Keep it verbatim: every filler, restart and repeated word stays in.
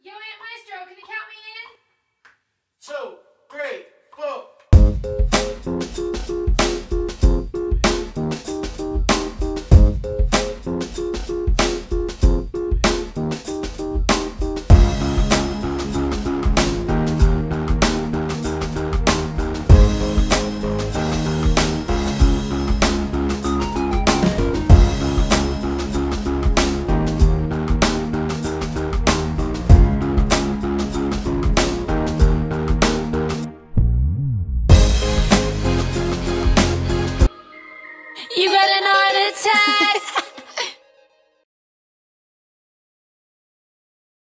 Yo, Antmaestro, can you count me in? Two, three, four.